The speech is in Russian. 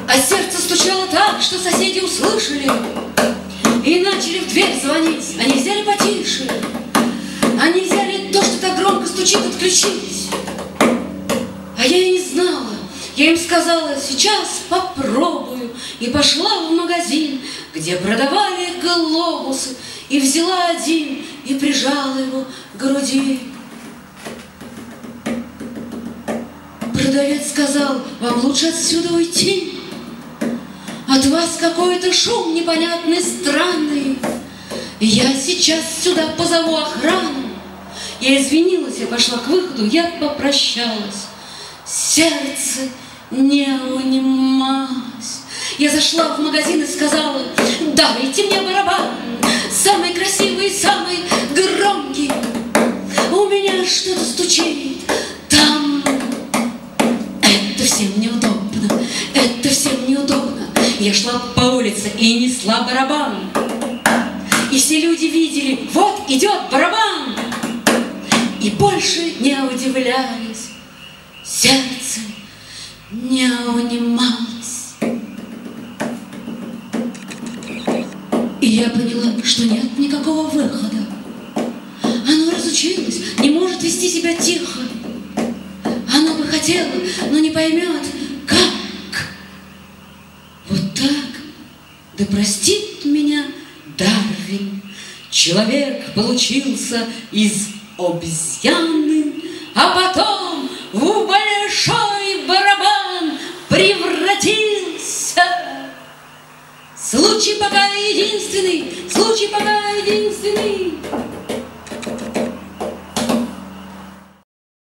А сердце стучало так, что соседи услышали и начали в дверь звонить. Они взяли потише, они взяли то, что так громко стучит, отключить. А я и не знала. Я им сказала: сейчас попробую. И пошла в магазин, где продавали глобусы, и взяла один и прижала его к груди. Продавец сказал: вам лучше отсюда уйти. От вас какой-то шум непонятный, странный. Я сейчас сюда позову охрану. Я извинилась, я пошла к выходу, я попрощалась. Сердце не унималось. Я зашла в магазин и сказала: дайте мне барабан, самый красивый, самый громкий. У меня что-то стучит там. Это всем неудобно, это всем неудобно. Я шла по улице и несла барабан. И все люди видели: вот идет барабан. И больше не удивлялись. Сердце не унималось. И я поняла, что нет никакого выхода. Оно разучилось, не может вести себя тихо. Оно бы хотело, но не поймет, как. Вот так, да простит меня Дарвин. Человек получился из обезьяны, а потом в большой барабан превратился. Случай пока единственный, случай пока единственный.